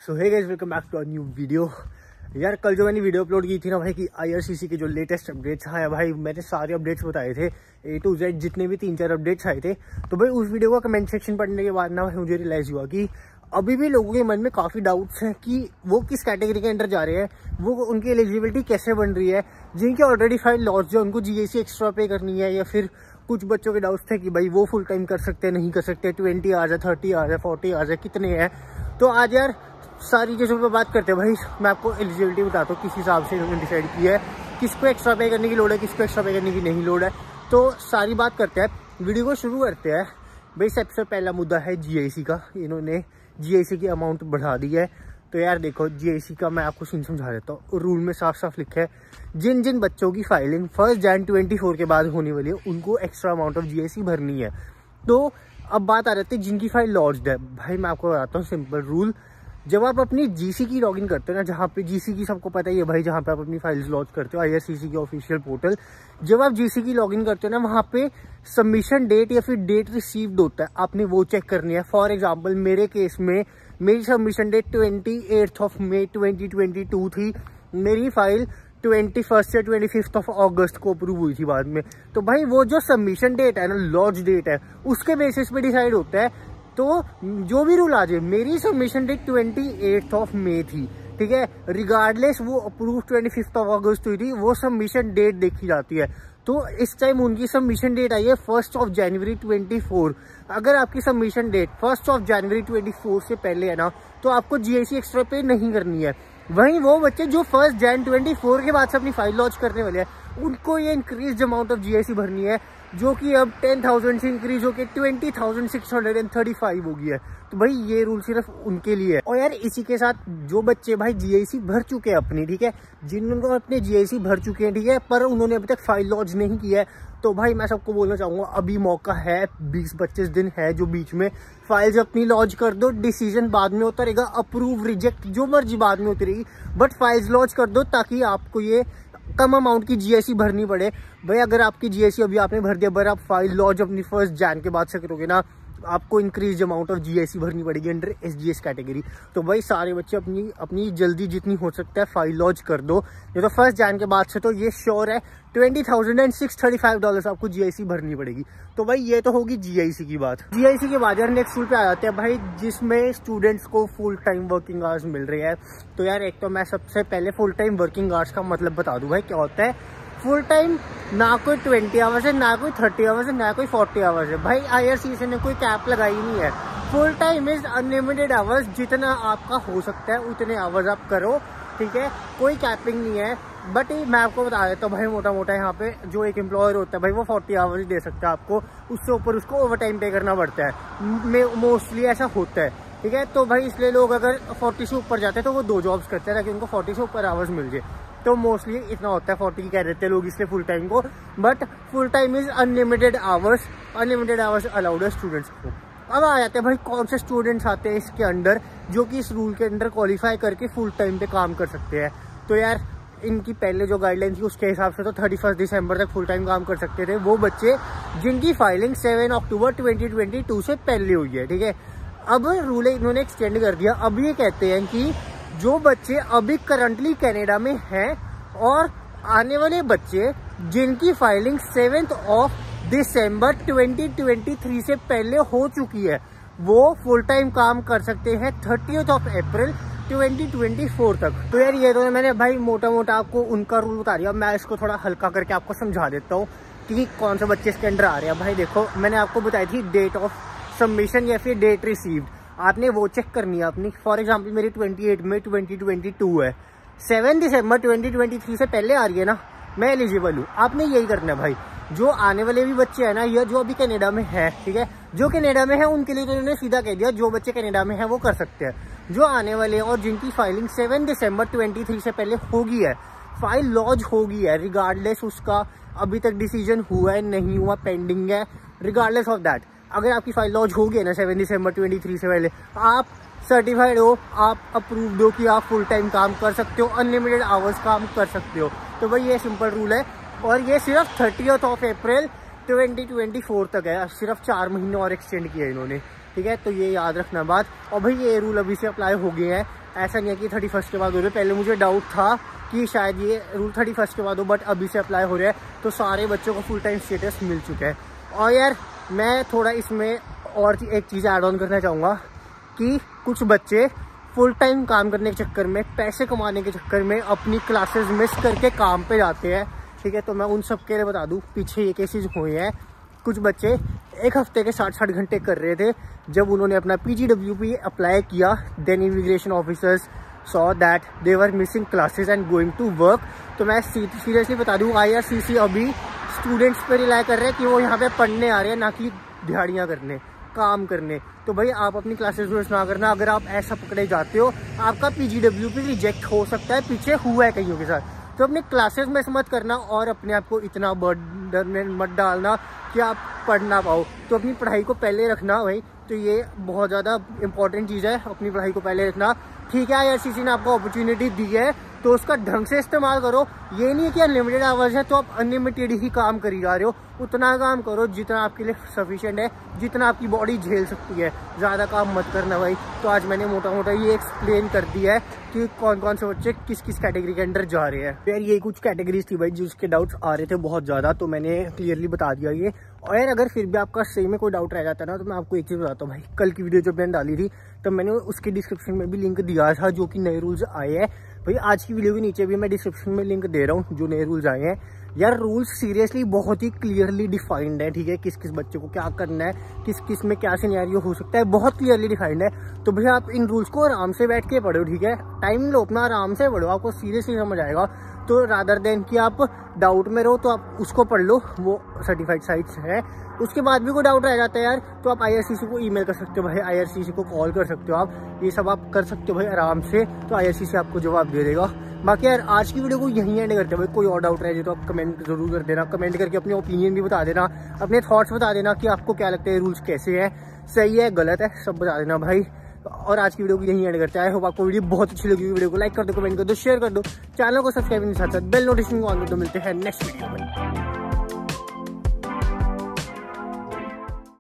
So hey guys, welcome back to a new video. यार कल जो मैंने वीडियो अपलोड की थी ना भाई कि IRCC के जो लेटेस्ट अपडेट्स आए भाई, मैंने सारे अपडेट्स बताए थे A to Z, जितने भी 3-4 अपडेट्स आए थे। तो भाई उस वीडियो का कमेंट सेक्शन पढ़ने के बाद ना भाई मुझे रियलाइज हुआ कि अभी भी लोगों के मन में काफ़ी डाउट्स हैं कि वो किस कैटेगरी के अंदर जा रहे हैं, वो उनकी एलिजिबिलिटी कैसे बन रही है। जिनके ऑलरेडी फाइल लॉस जो उनको GST एक्स्ट्रा पे करनी है, या फिर कुछ बच्चों के डाउट्स थे कि भाई वो फुल टाइम कर सकते हैं नहीं कर सकते, 20 आवर्स है, 30 आवर्स है, 40 आवर्स है, कितने हैं। तो आज यार सारी चीज़ों पर बात करते हैं भाई। मैं आपको एलिजिबिलिटी बताता हूँ किस हिसाब से इन्होंने डिसाइड किया है, किसको एक्स्ट्रा पे करने की लोड है, किसको एक्स्ट्रा पे करने की नहीं लोड है। तो सारी बात करते हैं, वीडियो को शुरू करते हैं। भाई सबसे पहला मुद्दा है GIC का। इन्होंने GIC की अमाउंट बढ़ा दी है। तो यार देखो, GIC का मैं आपको सीन समझा देता हूँ। रूल में साफ साफ लिखा है जिन जिन बच्चों की फाइलिंग 1 जनवरी 2024 के बाद होने वाली है उनको एक्स्ट्रा अमाउंट ऑफ GIC भरनी है। तो अब बात आ जाती है जिनकी फाइल लॉन्च्ड है। भाई मैं आपको बताता हूँ सिंपल रूल। जब आप अपनी GC की लॉगिन करते हो ना, जहाँ पे GC की सबको पता ही है भाई, जहाँ पे आप अपनी फाइल्स लॉन्च करते हो, IRCC के ऑफिशियल पोर्टल, जब आप GC की लॉगिन करते हो ना, वहाँ पे सबमिशन डेट या फिर डेट रिसीव्ड होता है, आपने वो चेक करनी है। फॉर एग्जाम्पल मेरे केस में मेरी सबमिशन डेट 28 मई 2022 थी। मेरी फाइल 21 या 25 अगस्त को अप्रूव हुई थी बाद में। तो भाई वो जो सबमिशन डेट है ना, लॉन्च डेट है, उसके बेसिस पे डिसाइड होता है। तो जो भी रूल आ जाए, मेरी सबमिशन डेट 28 मई थी, ठीक है, रिगार्डलेस वो अप्रूव 25 अगस्त हुई थी, वो सबमिशन डेट देखी जाती है। तो इस टाइम उनकी सबमिशन डेट आई है 1 जनवरी 24। अगर आपकी सबमिशन डेट 1 जनवरी 24 से पहले है ना, तो आपको GIC एक्स्ट्रा पे नहीं करनी है। वहीं वो बच्चे जो 1 जनवरी 24 के बाद से अपनी फाइल लॉन्च करने वाले हैं, उनको ये इंक्रीज अमाउंट ऑफ GIC भरनी है, जो कि अब 10,000 से इंक्रीज होकर 20,635 हो गई है। तो भाई ये रूल सिर्फ उनके लिए है। और यार इसी के साथ जो बच्चे भाई GIC भर चुके हैं अपनी, ठीक है, जिनको अपने GIC भर चुके हैं, ठीक है, पर उन्होंने अभी तक फाइल लॉन्च नहीं किया है, तो भाई मैं सबको बोलना चाहूंगा अभी मौका है, 20-25 दिन है जो बीच में, फाइल्स अपनी लॉन्च कर दो। डिसीजन बाद में उतरेगा, अप्रूव रिजेक्ट जो मर्जी बाद में उतरेगी, बट फाइल्स लॉन्च कर दो ताकि आपको ये कम अमाउंट की GIC भरनी पड़े। भाई अगर आपकी GIC अभी आपने भर दिया, पर आप फाइल लॉन्च अपनी 1 जनवरी के बाद से करोगे ना, आपको इंक्रीज अमाउंट ऑफ GIC भरनी पड़ेगी अंडर SGS कैटेगरी। तो भाई सारे बच्चे अपनी जल्दी जितनी हो सकता है फाइल लॉन्च कर दो। ये तो 1 जनवरी के बाद से तो ये श्योर है $20,635 आपको GIC भरनी पड़ेगी। तो भाई ये तो होगी GIC की बात। GIC के बाद यार नेक्स्ट रूल पे आ जाते हैं भाई, जिसमें स्टूडेंट्स को फुल टाइम वर्किंग आवर्स मिल रही है। तो यार एक तो मैं सबसे पहले फुल टाइम वर्किंग आवर्स का मतलब बता दूं भाई क्या होता है। फुल टाइम ना कोई 20 आवर्स है, ना कोई 30 आवर्स है, ना कोई 40 आवर्स है। भाई IRCC ने कोई कैप लगाई नहीं है। Full time is unlimited hours, जितना आपका हो सकता है उतने आवर्स आप करो, ठीक है, कोई कैपिंग नहीं है। बट मैं आपको बता देता हूँ भाई, मोटा मोटा यहाँ पे जो एक एम्प्लॉयर होता है भाई, वो 40 आवर्स ही दे सकता है आपको, उससे ऊपर उसको ओवर टाइम पे करना पड़ता है। मोस्टली ऐसा होता है, ठीक है। तो भाई इसलिए लोग अगर 40 से ऊपर जाते हैं तो वो 2 जॉब्स करते हैं ताकि उनको 40 से ऊपर आवर्स मिल जाए। तो मोस्टली इतना होता है, 40 कह देते हैं लोग इसलिए फुल टाइम को। But full time is unlimited hours, unlimited hours allowed है स्टूडेंट्स को। अब आ जाते हैं भाई कौन से स्टूडेंट्स आते हैं इसके अंडर, जो कि इस रूल के अंदर क्वालिफाई करके फुल टाइम पे काम कर सकते हैं। तो यार इनकी पहले जो गाइडलाइन थी उसके हिसाब से तो 31 दिसंबर तक फुल टाइम काम कर सकते थे वो बच्चे जिनकी फाइलिंग 7 अक्टूबर 2022 से पहले हुई है, ठीक है। अब रूल इन्होंने एक्सटेंड कर दिया। अब ये कहते हैं कि जो बच्चे अभी करंटली कनाडा में हैं और आने वाले बच्चे जिनकी फाइलिंग 7 दिसंबर 2023 से पहले हो चुकी है, वो फुल टाइम काम कर सकते हैं 30 अप्रैल 2024 तक। तो यार ये तो मैंने भाई मोटा मोटा आपको उनका रूल बता दिया। मैं इसको थोड़ा हल्का करके आपको समझा देता हूँ कि कौन से बच्चे इसके अंदर आ रहे हैं। भाई देखो, मैंने आपको बताई थी डेट ऑफ सबमिशन या फिर डेट रिसीव्ड, आपने वो चेक करनी है अपनी। फॉर एग्जाम्पल मेरी 28 मई 2022 है, 7 दिसंबर 2023 से पहले आ रही है ना, मैं एलिजिबल हूँ। आपने यही करना है भाई। जो आने वाले भी बच्चे हैं ना, या जो अभी कनाडा में है, ठीक है, जो कनाडा में है उनके लिए तो उन्होंने सीधा कह दिया जो बच्चे कनाडा में है वो कर सकते हैं। जो आने वाले और जिनकी फाइलिंग 7 दिसंबर 23 से पहले होगी है, फाइल लॉन्च होगी है, रिगार्डलेस उसका अभी तक डिसीजन हुआ है नहीं हुआ, पेंडिंग है, रिगार्डलेस ऑफ दैट, अगर आपकी फाइल लॉन्च होगी है ना 7 दिसंबर 23 से पहले, आप सर्टिफाइड हो, आप अप्रूव्ड हो कि आप फुल टाइम काम कर सकते हो, अनलिमिटेड आवर्स काम कर सकते हो। तो भाई ये सिंपल रूल है और ये सिर्फ 30 अप्रैल 2024 तक है। सिर्फ 4 महीने और एक्सटेंड किया इन्होंने, ठीक है। तो ये याद रखना बात। और भाई ये रूल अभी से अप्लाई हो गए हैं ऐसा नहीं है कि 31 के बाद हो रहे। पहले मुझे डाउट था कि शायद ये रूल 31 के बाद हो, बट अभी से अप्लाई हो रहा है, तो सारे बच्चों को फुल टाइम स्टेटस मिल चुका है। और यार मैं थोड़ा इसमें और एक चीज़ ऐड ऑन करना चाहूँगा कि कुछ बच्चे फुल टाइम काम करने के चक्कर में, पैसे कमाने के चक्कर में अपनी क्लासेस मिस करके काम पे जाते हैं, ठीक है। तो मैं उन सब के लिए बता दूँ, पीछे ये केसेस हुए हैं। कुछ बच्चे एक हफ्ते के 60 घंटे कर रहे थे। जब उन्होंने अपना PGWP अप्लाई किया, then immigration officers saw that they were missing classes and going to work. तो मैं सीरियसली बता दूँ, IRCC अभी स्टूडेंट्स पे रिलाई कर रहे हैं कि वो यहाँ पे पढ़ने आ रहे हैं, ना कि दिहाड़ियाँ करने, काम करने। तो भाई आप अपनी क्लासेस मिस ना करना। अगर आप ऐसा पकड़े जाते हो, आपका PGWP रिजेक्ट हो सकता है, पीछे हुआ है कईयों के साथ। तो अपनी क्लासेस मिस मत करना और अपने आप को इतना बर्डन में मत डालना कि आप पढ़ ना पाओ। तो अपनी पढ़ाई को पहले रखना भाई, तो ये बहुत ज़्यादा इंपॉर्टेंट चीज़ है, अपनी पढ़ाई को पहले रखना। ठीक है, IRCC ने आपको अपॉर्चुनिटी दी है तो उसका ढंग से इस्तेमाल करो। ये नहीं कि अनलिमिटेड आवर्स है तो आप अनलिमिटेड ही काम करी जा रहे हो। उतना काम करो जितना आपके लिए सफिशिएंट है, जितना आपकी बॉडी झेल सकती है। ज़्यादा काम मत करना भाई। तो आज मैंने मोटा मोटा ये एक्सप्लेन कर दिया है कि कौन कौन से बच्चे किस किस कैटेगरी के अंदर जा रहे हैं। यार ये कुछ कैटेगरीज थी भाई जिसके डाउट्स आ रहे थे बहुत ज़्यादा, तो मैंने क्लियरली बता दिया ये। और यार अगर फिर भी आपका सही में कोई डाउट रह जाता है ना, तो मैं आपको एक चीज़ बताता हूँ भाई। कल की वीडियो जब मैंने डाली थी तब मैंने उसके डिस्क्रिप्शन में भी लिंक दिया था, जो कि नए रूल्स आए हैं भाई। आज की वीडियो के नीचे भी मैं डिस्क्रिप्शन में लिंक दे रहा हूँ जो नए रूल्स आए हैं। यार रूल्स सीरियसली बहुत ही क्लियरली डिफाइंड है, ठीक है। किस किस बच्चे को क्या करना है, किस किस में क्या सिनेरियो हो सकता है, बहुत क्लियरली डिफाइंड है। तो भैया आप इन रूल्स को आराम से बैठ के पढ़ो, ठीक है। टाइम लो अपना, आराम से पढ़ो, आपको सीरियसली समझ आएगा। तो रादर देन कि आप डाउट में रहो, तो आप उसको पढ़ लो, वो सर्टिफाइड साइट्स है। उसके बाद भी कोई डाउट रह जाता है यार, तो आप IRCC को ईमेल कर सकते हो भाई, IRCC को कॉल कर सकते हो आप। ये सब आप कर सकते हो भाई आराम से, तो IRCC आपको जवाब दे देगा। बाकी यार आज की वीडियो को यहीं एंड करते हैं भाई। कोई और डाउट रहे तो आप कमेंट जरूर कर देना, कमेंट करके अपनी ओपिनियन भी बता देना, अपने थॉट्स बता देना कि आपको क्या लगता है रूल्स कैसे हैं, सही है गलत है, सब बता देना भाई। और आज की वीडियो को यहीं एंड करते हैं। आई होप आपको वीडियो बहुत अच्छी लगी। वीडियो को लाइक कर दो, कमेंट कर दो, शेयर कर दो, चैनल को सब्सक्राइब के साथ साथ बेल नोटिफिकेशन को ऑन कर दो। मिलते हैं नेक्स्ट वीडियो में।